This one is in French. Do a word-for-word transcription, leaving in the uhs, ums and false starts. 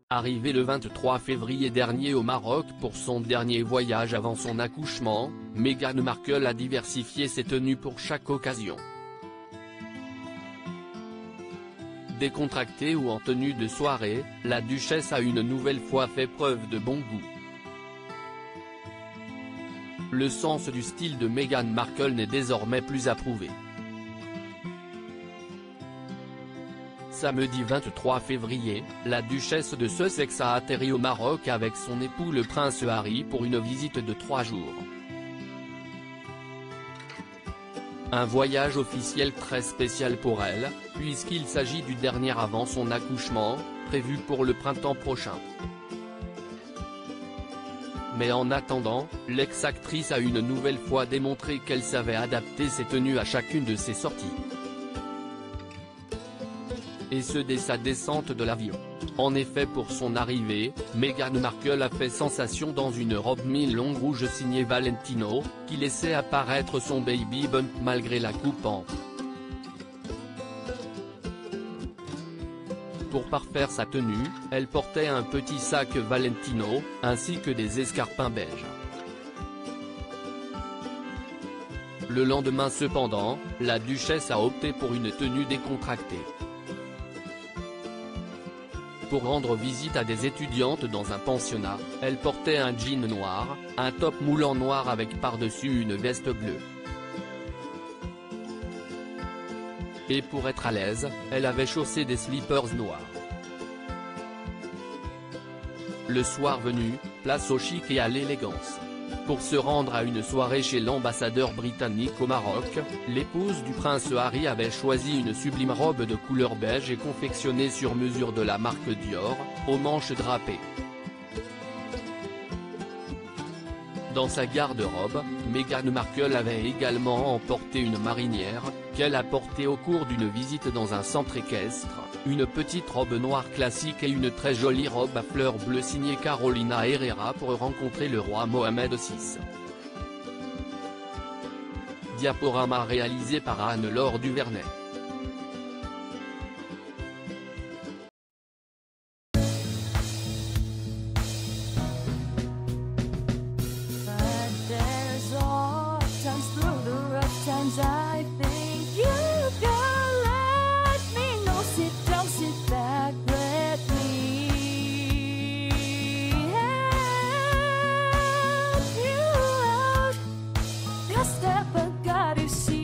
Arrivée le vingt-trois février dernier au Maroc pour son dernier voyage avant son accouchement, Meghan Markle a diversifié ses tenues pour chaque occasion. Décontractée ou en tenue de soirée, la duchesse a une nouvelle fois fait preuve de bon goût. Le sens du style de Meghan Markle n'est désormais plus approuvé. Samedi vingt-trois février, la duchesse de Sussex a atterri au Maroc avec son époux le prince Harry pour une visite de trois jours. Un voyage officiel très spécial pour elle, puisqu'il s'agit du dernier avant son accouchement, prévu pour le printemps prochain. Mais en attendant, l'ex-actrice a une nouvelle fois démontré qu'elle savait adapter ses tenues à chacune de ses sorties. Et ce dès sa descente de l'avion. En effet, pour son arrivée, Meghan Markle a fait sensation dans une robe mi-longue rouge signée Valentino, qui laissait apparaître son baby bump malgré la coupe ample. Pour parfaire sa tenue, elle portait un petit sac Valentino, ainsi que des escarpins beiges. Le lendemain cependant, la duchesse a opté pour une tenue décontractée. Pour rendre visite à des étudiantes dans un pensionnat, elle portait un jean noir, un top moulant noir avec par-dessus une veste bleue. Et pour être à l'aise, elle avait chaussé des slippers noirs. Le soir venu, place au chic et à l'élégance. Pour se rendre à une soirée chez l'ambassadeur britannique au Maroc, l'épouse du prince Harry avait choisi une sublime robe de couleur beige et confectionnée sur mesure de la marque Dior, aux manches drapées. Dans sa garde-robe, Meghan Markle avait également emporté une marinière, qu'elle a portée au cours d'une visite dans un centre équestre, une petite robe noire classique et une très jolie robe à fleurs bleues signée Carolina Herrera pour rencontrer le roi Mohamed six. Diaporama réalisé par Anne-Laure Duvernay. I think you can let me know. Sit down, sit back, let me help you out. Just step, I got you see.